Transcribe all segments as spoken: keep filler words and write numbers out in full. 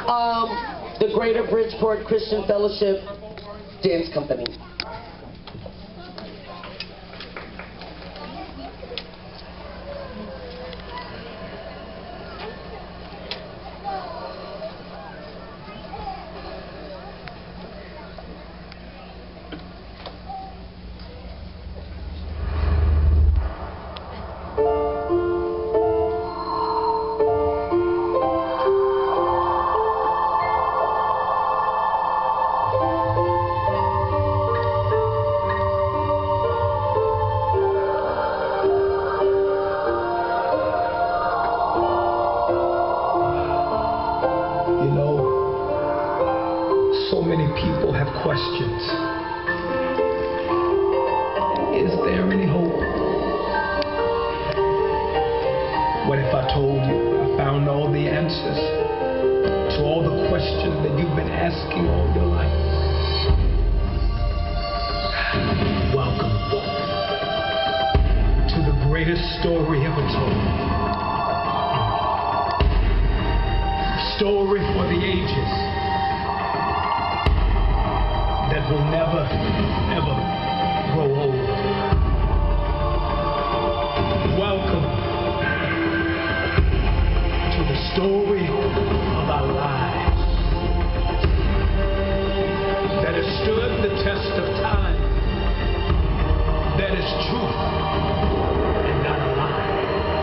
um, the Greater Bridgeport Christian Fellowship Dance Company. So many people have questions. Is there any hope? What if I told you I found all the answers to all the questions that you've been asking all your life? Welcome to the greatest story ever told. Story for the ages. That will never, ever grow old. Welcome to the story of our lives that has stood the test of time, that is truth and not a lie.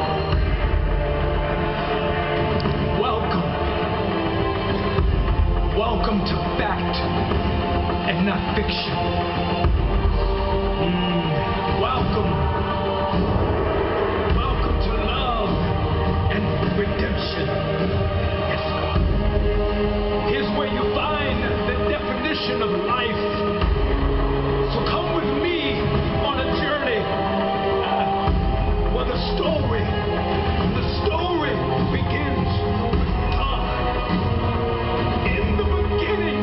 Welcome. Welcome to fact and not fiction. Mm, welcome. Welcome to love and redemption. Yes, God. Here's where you find the definition of life. So come with me on a journey uh, where the story, the story begins with God. In the beginning,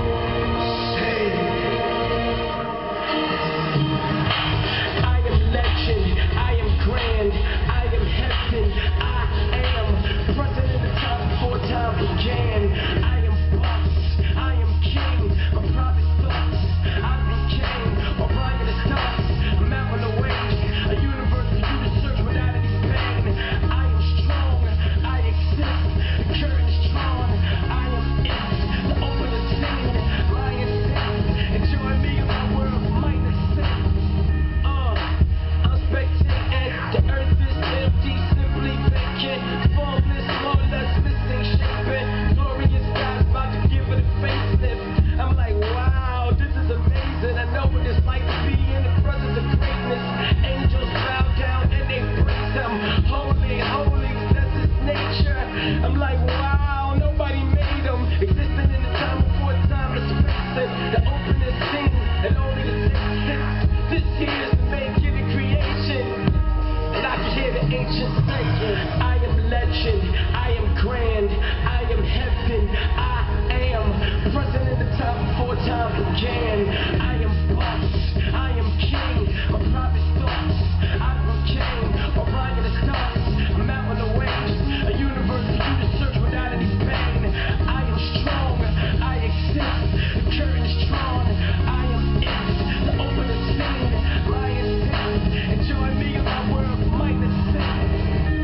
I am legend, I am grand, I am heaven, I am present in the time before time began. I am boss, I am king, my private thoughts, I became Orion the stars, a mountain of waves, a universe for you to search without any pain. I am strong, I exist, the curtain is drawn, I am it, the opening scene, lions sing, and join me in my world minus sin.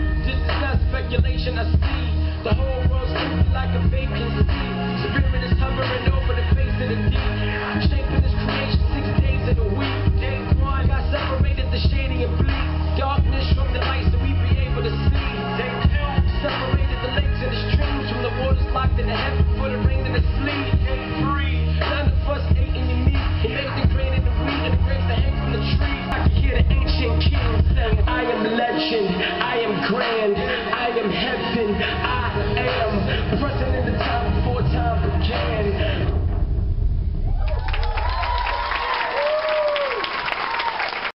Speculation I see, the whole world's moving like a vacancy. Spirit is hovering over the face of the deep, shaping this creation six days in a week. Day one, God separated the shady and bleak, darkness from the light so we be able to see. Day two, separated the lakes and the streams from the waters locked in the heaven for the rain and the sleet. Day three, none of us ate any meat. He made the grain and the wheat and the grapes that hang from the tree. I can hear the ancient king saying, I am legend, I am grand, I am heaven, I am present